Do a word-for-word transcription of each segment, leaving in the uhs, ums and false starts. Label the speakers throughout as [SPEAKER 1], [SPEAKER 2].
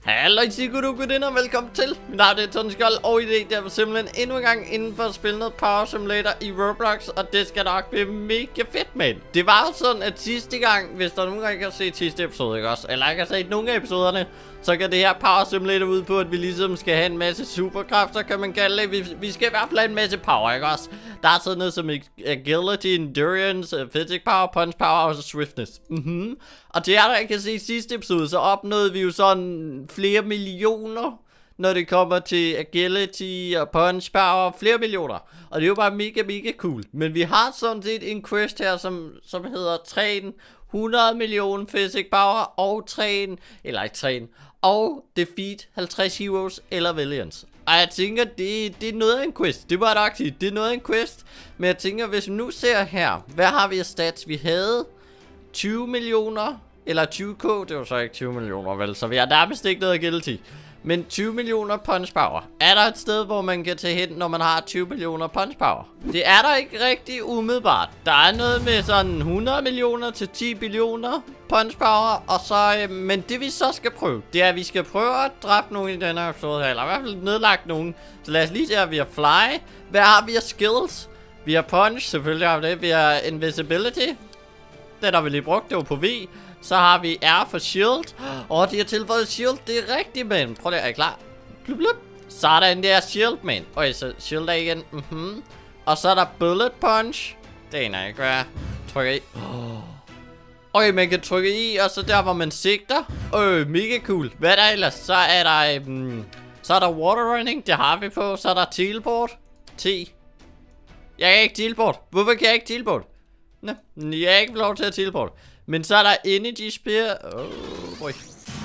[SPEAKER 1] Hallo, I siger goddag, goddag og velkommen til. Mit navn er Tony Skold, og i dag der er simpelthen endnu en gang inden for at spille noget Power Simulator i Roblox, og det skal nok blive mega fedt, man. Det var jo sådan, at sidste gang, hvis der er nogen, der ikke har set sidste episode, ikke også? Eller ikke har set nogen af episoderne, så kan det her Power Simulator ud på, at vi ligesom skal have en masse superkræfter, kan man kalde det. Vi, vi skal i hvert fald have en masse power, ikke også? Der er sådan noget som agility, endurance, physics power, punch power og så swiftness. Mhm. Og det er der, jeg kan se i sidste episode, så opnåede vi jo sådan flere millioner, når det kommer til agility og punch power. Flere millioner. Og det er jo bare mega, mega cool. Men vi har sådan set en quest her, som, som hedder træn hundrede millioner physics power og træn, eller ikke træn, og defeat halvtreds heroes eller villains. Og jeg tænker, det, det er noget af en quest. Det må jeg nok sige, det er noget af en quest. Men jeg tænker, hvis vi nu ser her, hvad har vi af stats? Vi havde tyve millioner, eller tyve k, det var så ikke tyve millioner, vel? Så vi har nærmest ikke noget agility. Men tyve millioner punch power. Er der et sted, hvor man kan tage hen, når man har tyve millioner punch power? Det er der ikke rigtig umiddelbart. Der er noget med sådan hundrede millioner til ti billioner punch power. Og så, øh, men det vi så skal prøve, det er, at vi skal prøve at dræbe nogen i denne episode her. Eller i hvert fald nedlagt nogen. Så lad os lige se, at vi har fly. Hvad har vi af skills? Vi har punch, selvfølgelig har vi det. Vi har invisibility. Den har vi lige brugt, det var på V. Så har vi R for shield. Og de har tilføjet shield, det er rigtigt, man. Prøv det, er I klar? Blup, blup. Sådan der shield, man. Okay, så shield er igen. Mhm. Og så er der bullet punch. Det er ikke, hvad trykker i. Okay, man kan trykke i, og så der, hvor man sigter. Øh, mega cool. Hvad er der ellers? Så er der, um, så er der water running, det har vi på. Så er der teleport. T. Jeg kan ikke teleport. Hvorfor kan jeg ikke teleport? Nå, jeg er ikke lov til at teleport. Men så er der energy spear. Oh, boy.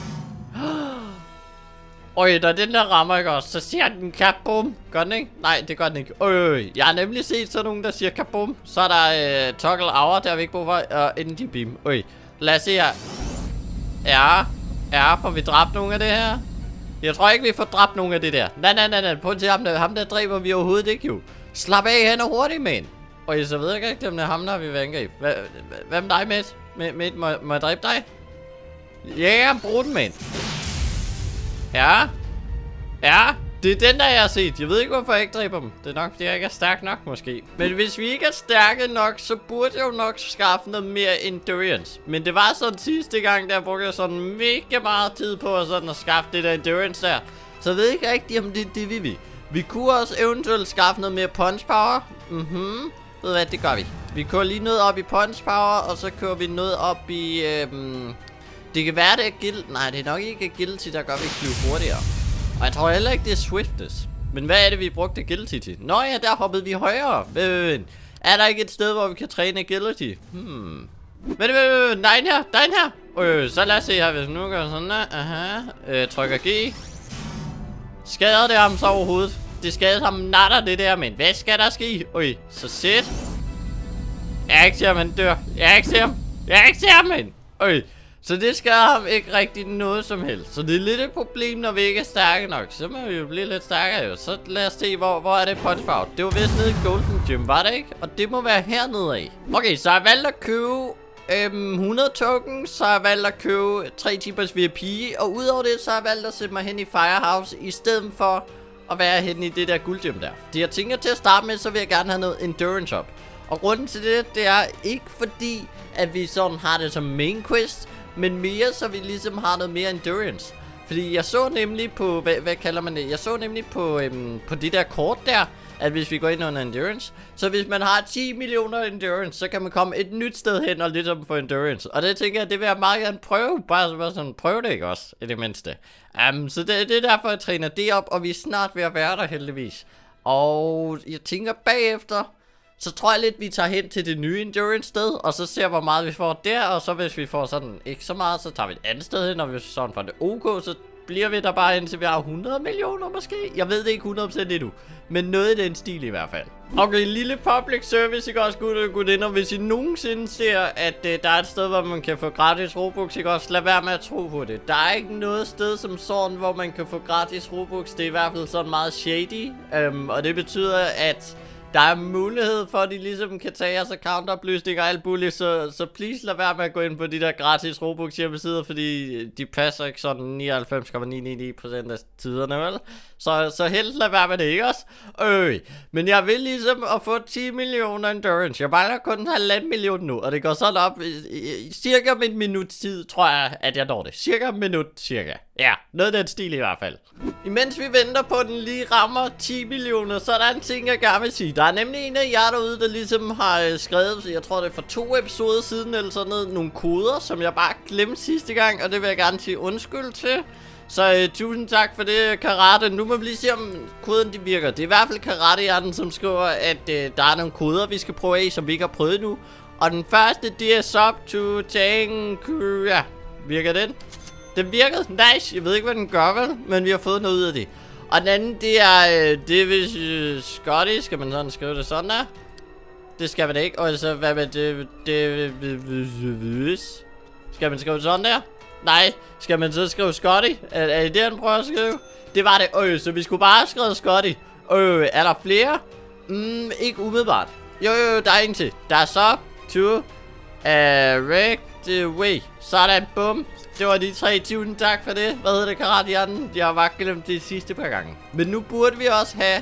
[SPEAKER 1] Øj, når den der rammer, ikke også, så siger den kaboom. Gør den ikke? Nej, det gør den ikke. Øj, jeg har nemlig set sådan nogen, der siger kaboom. Så er der øh, toggle hour, der har vi ikke brug for. Og energy beam. Øj, lad os se her. Ja, ja, får vi dræbt nogle af det her? Jeg tror ikke, vi får dræbt nogle af det der. Nej, nej, nej, nej. Prøv at se ham der. Ham der dræber vi overhovedet ikke, jo. Slap af, han er hurtig, man. Og så ved jeg ikke, om det er ham, der har vi været angribe. Hvad med dig, mate? Mate, må, må jeg dræbe dig? Ja, yeah, brug den, mate. Ja. Ja, det er den, der jeg har set. Jeg ved ikke, hvorfor jeg ikke dræber dem. Det er nok, fordi jeg ikke er stærk nok, måske. Men hvis vi ikke er stærke nok, så burde jeg jo nok skaffe noget mere endurance. Men det var sådan sidste gang, der brugte jeg sådan mega meget tid på at, sådan at skaffe det der endurance der. Så jeg ved ikke rigtigt, om det er det, vi vil. Vi kunne også eventuelt skaffe noget mere punch power. Mhm. Ved hvad, det gør vi. Vi kører lige noget op i punch power, og så kører vi noget op i... Øhm, det kan være, det er agility. Nej, det er nok ikke agility, der gør, vi flyve hurtigere. Og jeg tror heller ikke, det er swiftness. Men hvad er det, vi brugte agility til? Nå ja, der hoppede vi højere. Men er der ikke et sted, hvor vi kan træne agility? Hmm. Men nej, her, der er en her. Øh, så lad os se her, hvis nu gør sådan der. Aha. Øh, trykker G. Skader det ham så overhovedet? Det skadede ham natter det der, men hvad skal der ske? Øj, så sæt. Jeg ikke ser ham, han dør. Jeg ikke ser ham. Jeg ikke ser ham, men. Øj, så det skader ham ikke rigtig noget som helst. Så det er lidt et problem, når vi ikke er stærke nok. Så må vi jo blive lidt stærkere jo. Så lad os se, hvor, hvor er det punch power. Det var vist nede i Golden Gym, var det ikke? Og det må være hernede af. Okay, så har jeg valgt at købe øhm, hundrede tokens. Så har jeg valgt at købe tre timers V I P. Og udover det, så har jeg valgt at sætte mig hen i Firehouse i stedet for at være henne i det der guldgym der. Det jeg tænker til at starte med, så vil jeg gerne have noget endurance op. Og grunden til det, det er ikke fordi, at vi sådan har det som main quest, men mere så vi ligesom har noget mere endurance. Fordi jeg så nemlig på, hvad, hvad kalder man det? Jeg så nemlig på, øhm, på det der kort der, at hvis vi går ind under endurance, så hvis man har ti millioner endurance, så kan man komme et nyt sted hen og ligesom få endurance. Og det tænker jeg, det vil jeg meget gerne prøve. Bare, bare sådan, prøve det ikke også, i det mindste. Um, så det, det er derfor, jeg træner det op, og vi er snart ved at være der heldigvis. Og jeg tænker bagefter, så tror jeg lidt, vi tager hen til det nye endurance sted, og så ser hvor meget vi får der, og så hvis vi får sådan ikke så meget, så tager vi et andet sted hen, og hvis vi sådan får det ok, så bliver vi der bare indtil vi har hundrede millioner måske. Jeg ved det ikke hundrede procent endnu, men noget i den stil i hvert fald. Okay, lille public service, ikke også, gutter og gutinder. Hvis I nogensinde ser, at uh, der er et sted, hvor man kan få gratis Robux, ikke også, lad være med at tro på det. Der er ikke noget sted som sådan, hvor man kan få gratis Robux. Det er i hvert fald sådan meget shady, um, og det betyder, at Der er mulighed for, at de ligesom kan tage jeres accountoplysninger og alt muligt, så, så please lad være med at gå ind på de der gratis Robux hjemmesider, fordi de passer ikke sådan nioghalvfems komma ni ni ni procent af tiderne, vel? Så, så helst lad være med det, ikke også? Øh, men jeg vil ligesom at få ti millioner endurance. Jeg mangler kun halvanden million nu, og det går sådan op i, i, i cirka om en minut tid, tror jeg, at jeg når det. Cirka en minut, cirka. Ja, noget af den stil i hvert fald. Imens vi venter på, at den lige rammer ti millioner, så er der en ting, jeg gerne vil sige. Der er nemlig en af jer derude, der ligesom har øh, skrevet, jeg tror det er for to episoder siden, eller sådan noget, nogle koder, som jeg bare glemte sidste gang, og det vil jeg gerne sige undskyld til. Så øh, tusind tak for det, Karate. Nu må vi lige se, om koden de virker. Det er i hvert fald Karate-hjerten, som skriver, at øh, der er nogle koder, vi skal prøve af, som vi ikke har prøvet nu. Og den første, det er sub to tank. Ja, virker den? Den virkede. Nice. Jeg ved ikke, hvad den gør, vel? Men vi har fået noget ud af det. Og den anden, det er, øh, det er hvis øh, Scotty. Skal man sådan skrive det sådan der? Det skal man ikke. Og så, hvad med det? det skal man skrive sådan der? Nej. Skal man så skrive Scotty? Er, er det det, han prøver at skrive? Det var det. Øh, så vi skulle bare have skrevet Scotty. Øh, er der flere? Mm, ikke umiddelbart. Jo, jo, der er en til. Der er så to direct way. Sådan, bum. Det var de tre. Tusind tak for det. Hvad hedder det, Karate-hjerten? Jeg har bare glemt det sidste par gange. Men nu burde vi også have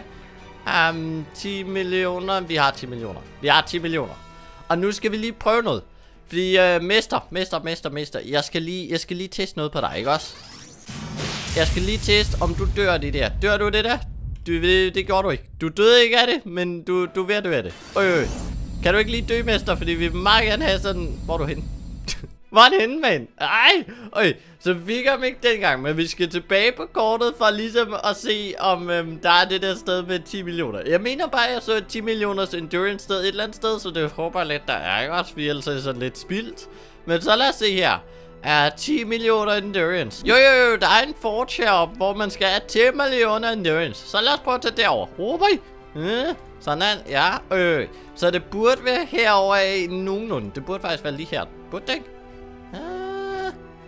[SPEAKER 1] um, ti millioner. Vi har ti millioner. Vi har ti millioner. Og nu skal vi lige prøve noget. Fordi uh, mester, mester, mester, mester. Jeg skal lige, jeg skal lige teste noget på dig, ikke også? Jeg skal lige teste, om du dør det der. Dør du det der? Du, det, det gjorde du ikke. Du døde ikke af det, men du, du er ved at dø af det. Øj, øj. Kan du ikke lige dø, mester? Fordi vi vil meget gerne have sådan... Hvor er du henne? Hvor er han henne, mand? Ej! Øj, så vi fik ham ikke dengang, men vi skal tilbage på kortet for ligesom at se, om øhm, der er det der sted med ti millioner. Jeg mener bare, at jeg så et ti millioners endurance sted et eller andet sted, så det håber jeg lidt, der er ikke også, vi ellers er sådan lidt spildt. Men så lad os se her. Er ti millioner endurance. Jo, jo, jo, der er en forge heroppe, hvor man skal have ti millioner endurance. Så lad os prøve at tage derover. Håber I? Øh, sådan, ja, øh. Så det burde være herovre af nogenlunde. Det burde faktisk være lige her. Burde det ikke? Ah,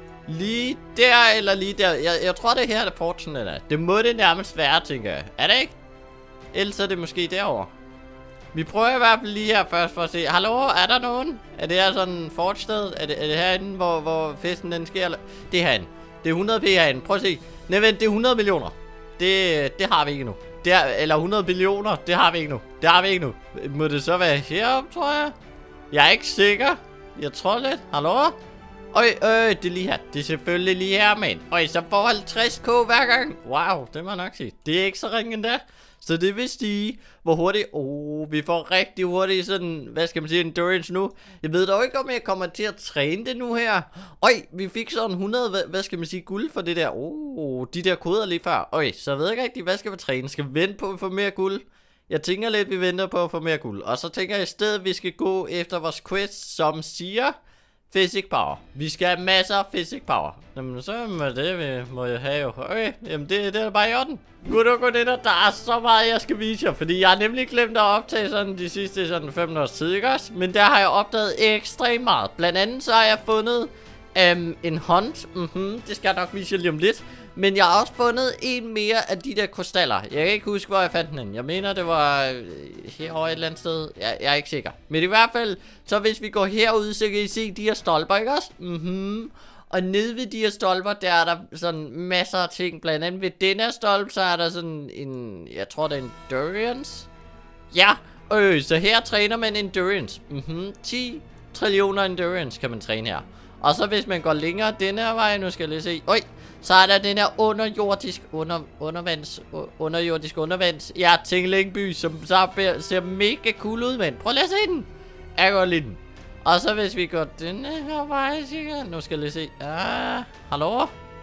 [SPEAKER 1] lige der, eller lige der. Jeg, jeg tror, det er her, der fortune er. Det må det nærmest være, tænker jeg. Er det ikke? Ellers er det måske derovre. Vi prøver i hvert fald lige her først for at se. Hallo, er der nogen? Er det her sådan en fortsted? Er det, er det herinde, hvor, hvor festen den sker? Eller? Det er herinde. Det er hundrede p herinde. Prøv at se. Nej, vent, det er hundrede millioner. Det, det har vi ikke nu. Det er, eller hundrede billioner. Det har vi ikke nu. Det har vi ikke nu. Må det så være heroppe, tror jeg? Jeg er ikke sikker. Jeg tror lidt. Hallo? Øj, øj, det er lige her. Det er selvfølgelig lige her, man. Øj, så får halvtreds k hver gang. Wow, det må jeg nok sige. Det er ikke så ringe endda. Så det vil sige, hvor hurtigt... Åh, oh, vi får rigtig hurtigt sådan... Hvad skal man sige? Endurance nu. Jeg ved dog ikke, om jeg kommer til at træne det nu her. Øj, vi fik sådan hundrede... Hvad, hvad skal man sige? Guld for det der. Åh, oh, de der koder lige før. Øj, så jeg ved ikke rigtig, hvad skal vi træne? Skal vi vente på at få mere guld? Jeg tænker lidt, vi venter på at få mere guld. Og så tænker jeg i stedet, vi skal gå efter vores quest, som siger... Physic power. Vi skal have masser af physic power. Jamen så må det vi må jeg have jo. Okay, jamen det, det er bare i orden. Gud og gudinder, der er så meget jeg skal vise jer. Fordi jeg har nemlig glemt at optage sådan de sidste sådan fem års tid, ikke også? Men der har jeg opdaget ekstremt meget. Blandt andet så har jeg fundet um, en hunt. Mhm, det skal jeg nok vise jer lige om lidt. Men jeg har også fundet en mere af de der krystaller. Jeg kan ikke huske, hvor jeg fandt den. Jeg mener, det var herovre et eller andet sted. Jeg, jeg er ikke sikker. Men i hvert fald, så hvis vi går herud, så kan I se de her stolper, ikke også? Mhm. Og nede ved de her stolper, der er der sådan masser af ting. Blandt andet ved den her stolpe, så er der sådan en... Jeg tror, det er endurance. Ja, øh, så her træner man endurance. Mhm. ti trillioner endurance kan man træne her. Og så hvis man går længere den her vej, nu skal jeg lige se. Øj. Så er der den her underjordisk under, undervands, underjordisk undervands, ja, Tinglingby, som så ser mega cool ud, mand. Prøv at lade se den. Jeg går lige den. Og så hvis vi går den her vej, sikkert. Nu skal jeg lige se. Ah, hallo?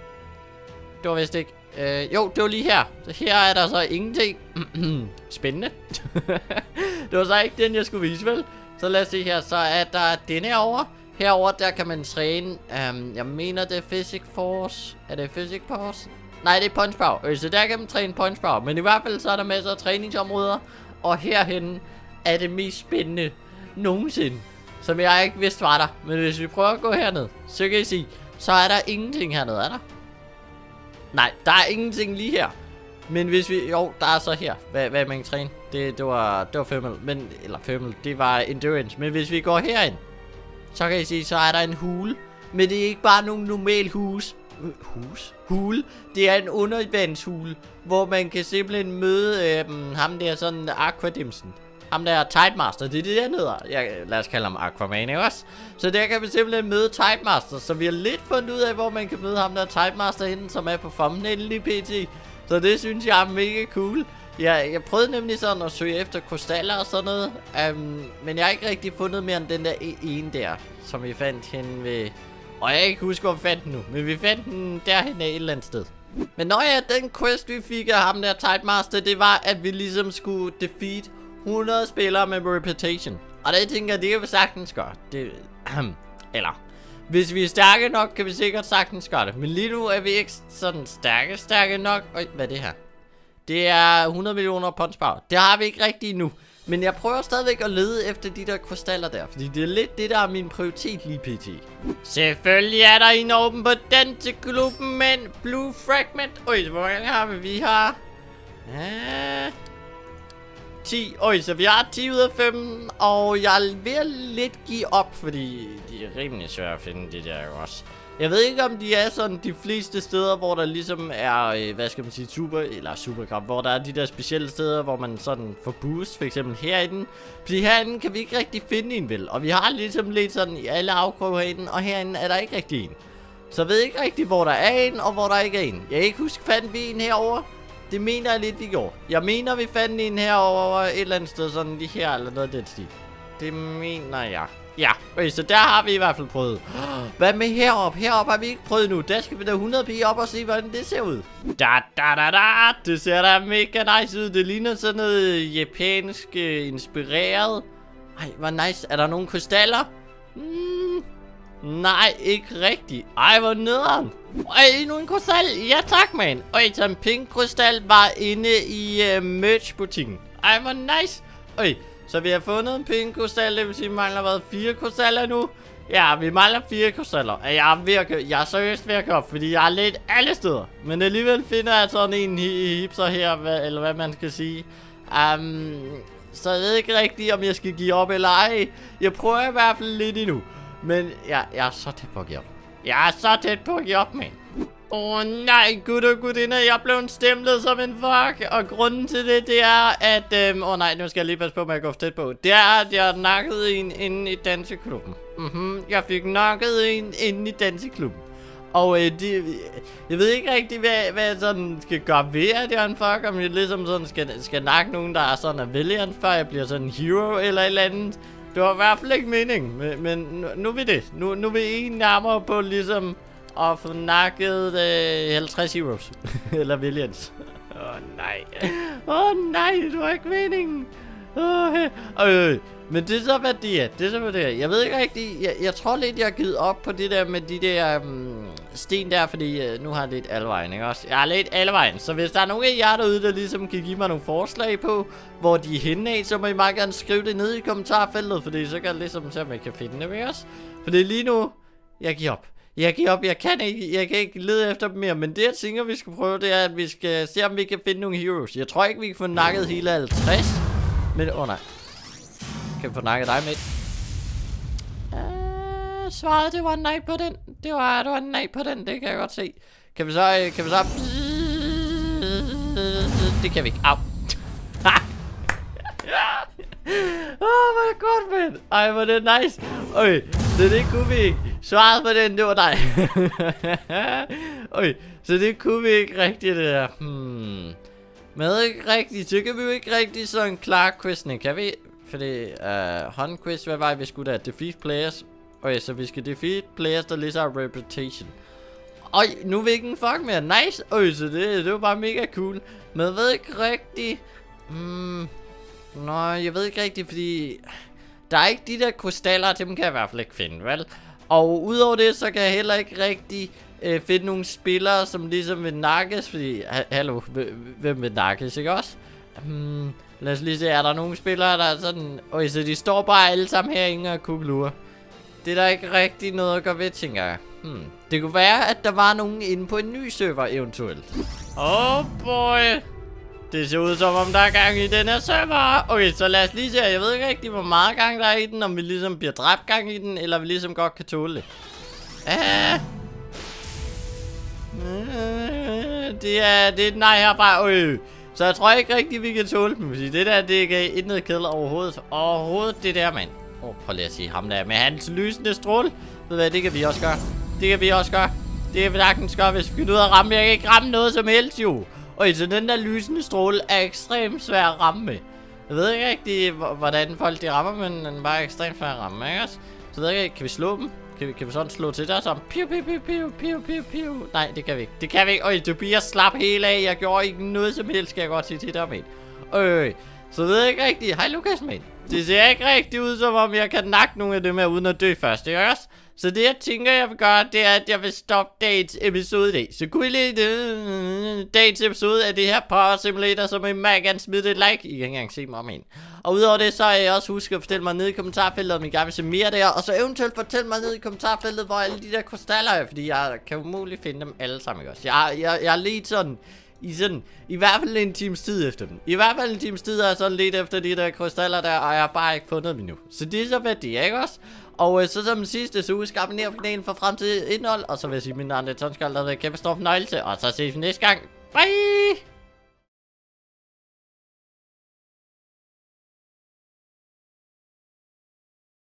[SPEAKER 1] Det var vist ikke. Øh, jo, det var lige her. Så her er der så ingenting. Spændende. Det var så ikke den, jeg skulle vise, vel? Så lad os se her. Så er der den her over. Herover der kan man træne, um, jeg mener det er Physic Force. Er det Physic Force? Nej, det er Punch Power. Øh, så der kan man træne Punch Power. Men i hvert fald så er der masser af træningsområder. Og herhen er det mest spændende nogensinde, som jeg ikke vidste var der. Men hvis vi prøver at gå herned, så kan I se, så er der ingenting hernede, er der? Nej, der er ingenting lige her. Men hvis vi... Jo, der er så her. Hvad, hvad man kan træne? Det, det var... Det var Thermal. Men... Eller Thermal. Det var Endurance. Men hvis vi går herind, så kan I se, så er der en hule. Men det er ikke bare nogen normal hus. Hus? Hule. Det er en undervandshule, hvor man kan simpelthen møde øh, ham der sådan Aquadimsen. Ham der Tidemaster, det er det, der hedder. Ja, lad os kalde ham Aquaman, ikke også? Så der kan vi simpelthen møde Tidemaster. Så vi har lidt fundet ud af, hvor man kan møde ham der Tidemaster henne, som er på thumbnailen i P T. Så det synes jeg er mega cool. Ja, jeg prøvede nemlig sådan at søge efter krystaller og sådan noget. Um, men jeg har ikke rigtig fundet mere end den der ene der, som vi fandt henne ved... Og jeg kan ikke huske, hvor vi fandt den nu. Men vi fandt den derhen af et eller andet sted. Men når ja, den quest vi fik af ham der Tidemaster, det var, at vi ligesom skulle defeat hundrede spillere med reputation. Og det tænker jeg, det kan vi sagtens gøre. Det... Eller... Hvis vi er stærke nok, kan vi sikkert sagtens gøre det. Men lige nu er vi ikke sådan stærke, stærke nok. Øj, hvad er det her? Det er hundrede millioner punchpower. Det har vi ikke rigtig endnu. Men jeg prøver stadigvæk at lede efter de der krystaller der. Fordi det er lidt det, der er min prioritet lige pt. Selvfølgelig er der en åben på den til klubben, men Blue Fragment. Øj, hvor mange har vi? Vi har... Ja... ti. Øj, så vi har ti ud af fem. Og jeg er ved at lidt give op, fordi de er rimelig svære at finde, de der jo også. Jeg ved ikke, om de er sådan de fleste steder, hvor der ligesom er, øh, hvad skal man sige, super, eller superkamp, hvor der er de der specielle steder, hvor man sådan får boost, for eksempel herinde. Fordi herinde kan vi ikke rigtig finde en, vel? Og vi har ligesom lidt sådan i alle afkroge herinde, og herinde er der ikke rigtig en. Så jeg ved ikke rigtig, hvor der er en, og hvor der ikke er en. Jeg kan ikke huske, fandt vi en herovre? Det mener jeg lidt, vi gjorde. Jeg mener, vi fandt en herovre et eller andet sted, sådan lige her, eller noget af den stil. Det mener jeg. Ja, okay, så der har vi i hvert fald prøvet. Hvad med heroppe? Heroppe har vi ikke prøvet nu. Der skal vi da hundrede pi op og se, hvordan det ser ud. Da, da, da, da. Det ser da mega nice ud. Det ligner sådan noget japansk uh, inspireret. Ej, hvor nice. Er der nogle krystaller? Mm, nej, ikke rigtigt. Ej, hvor nederen. Ej, endnu en krystal. Ja tak, man. Ej, så en pink krystal var inde i uh, merch-butikken. Ej, hvor nice. Ej. Så vi har fundet en pink krystal, det vil sige, vi mangler hvad, fire krystaller nu? Ja, vi mangler fire krystaller. Jeg er, ved at, jeg er seriøst ved at gå op, fordi jeg er lidt alle steder. Men alligevel finder jeg sådan en hipser her, hvad, eller hvad man skal sige. Um, så jeg ved ikke rigtigt, om jeg skal give op eller ej. Jeg prøver i hvert fald lidt endnu. Men jeg, jeg er så tæt på at give op. Jeg er så tæt på at give op, man. Åh oh, nej, gud og gudinder, jeg blev stemplet som en fuck. Og grunden til det, det er, at... Åh øhm, oh, nej, nu skal jeg lige passe på, at jeg går for tæt på. Det er, at jeg nakkede en inde i danseklubben. Mhm, jeg fik nakket en inde i danseklubben. Og øh, det, jeg ved ikke rigtig, hvad, hvad jeg sådan skal gøre ved, at jeg er en fuck. Om jeg ligesom sådan skal, skal nakke nogen, der er sådan af vælgeren, før jeg bliver sådan en hero eller et eller andet. Det var i hvert fald ikke meningen, men, men nu, nu er vi det. Nu, nu er vi en nærmere på ligesom... Og få nakket øh, halvtreds heroes. Eller villains. Åh oh, nej. Åh oh, nej, det var ikke meningen. Oh, øh. Men det er så hvad det er. Det er så hvad det er. Jeg ved ikke rigtig. Jeg, jeg tror lidt jeg har givet op på det der med de der um, sten der. Fordi uh, nu har jeg lidt alle vejen, ikke også? Jeg har lidt alle vejen. Så hvis der er nogen af jer derude, der ligesom kan give mig nogle forslag på, hvor de er henne af, så må I meget gerne skrive det ned i kommentarfeltet. Fordi så kan jeg ligesom se om jeg kan finde det, ikke også? Fordi lige nu, jeg giver op. Jeg giver op, jeg kan ikke, jeg kan ikke lede efter dem mere, men det jeg tænker vi skal prøve, det er at vi skal se om vi kan finde nogle heroes. Jeg tror ikke vi kan få nakket hele halvtreds, men åh oh, nej. Kan vi få nakket dig med? Uh, svaret det var nej på den. Det var, det var nej på den, det kan jeg godt se. Kan vi så, kan vi så... Det kan vi ikke. Au. Åh, oh, hvor er det godt, mand. Ej, hvor er det nice. Okay, så det kunne vi ikke. Svaret på den, det var dig. Okay, så det kunne vi ikke rigtigt, det der. Hmm. Men ikke rigtigt, så kan vi jo ikke rigtig sådan klare quizene, kan vi? Fordi, uh, håndquiz, hvad var vi skulle da? Defeat players. Okay, så vi skal defeat players, der lige har reputation. Øj, nu er vi ikke en fuck mere. Nice. Øj, så det, det var bare mega cool. Men jeg ved ikke rigtigt. Hmm. Nå, jeg ved ikke rigtigt, fordi der er ikke de der krystaller, dem kan jeg i hvert fald ikke finde, vel? Og udover det, så kan jeg heller ikke rigtig øh, finde nogle spillere, som ligesom vil nakkes, fordi, ha hallo, hvem vil nakkes, ikke også? Hmm, lad os lige se, er der nogle spillere, der er sådan, okay, så de står bare alle sammen herinde og kuglurer. Det er der ikke rigtig noget at gøre ved, tænker jeg. Hmm. Det kunne være, at der var nogen inde på en ny server, eventuelt. Oh boy! Det ser ud som om, der er gang i den her server. Okay, så lad os lige se. Jeg ved ikke rigtig, hvor meget gang der er i den. Om vi ligesom bliver dræbt gang i den, eller vi ligesom godt kan tåle det. Ah. Det er, det er et nej herfra. Øh. Så jeg tror ikke rigtig, vi kan tåle dem. Det der, det er ikke noget kedeligt overhovedet. Overhovedet det der, mand. Åh, oh, prøv lige at sige ham der med hans lysende stråle. Ved du hvad, det kan vi også gøre. Det kan vi også gøre. Det kan vi sagtens gøre, hvis vi kan ud og ramme. Jeg kan ikke ramme noget som helst, jo. Og så den der lysende stråle er ekstremt svær at ramme med. Jeg ved ikke rigtig, hvordan folk de rammer, men den er bare ekstremt svær at ramme, ikke også? Så ved jeg ikke, kan vi slå dem? Kan vi, kan vi sådan slå til der som piu, piu, piu, piu, piu, piu, piu. Nej, det kan vi ikke. Det kan vi ikke. Øj, du bliver slap helt af. Jeg gjorde ikke noget som helst, skal jeg godt sige til dig, mate. Øj, så ved jeg ikke rigtigt. Hej, Lukas, mate. Det ser ikke rigtig ud, som om jeg kan nakke nogle af dem her, uden at dø først, ikke også? Så det, jeg tænker, jeg vil gøre, det er, at jeg vil stoppe dagens episode i dag. Så kunne I lide øh, dagens episode af det her Power Simulator, så må I meget gerne smide et like. I kan ikke engang se mig om en. Og udover det, så er jeg også husk at fortælle mig ned i kommentarfeltet, om I gerne vil se mere der. Og så eventuelt fortæl mig ned i kommentarfeltet, hvor alle de der krystaller er, fordi jeg kan umuligt finde dem alle sammen, ikke også? Jeg, jeg, jeg er lidt sådan... I sådan, i hvert fald en times tid efter dem. I hvert fald en times tid er jeg sådan lidt efter de der krystaller der, og jeg har bare ikke fundet dem endnu. Så det er så hvad det er, ikke også? Og øh, så som sidste, så husk at abonnere på kanalen for fremtidigt indhold. Og så vil jeg sige, at mine andre tonskald, der har været kæmpe stor fornøjelse. Og så ses vi næste gang. Bye!